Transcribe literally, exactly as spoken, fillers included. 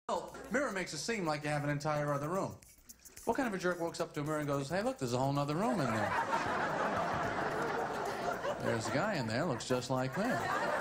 Mirror makes it seem like you have an entire other room. What kind of a jerk walks up to a mirror and goes, hey, look, there's a whole other room in there. There's a guy in there, looks just like me.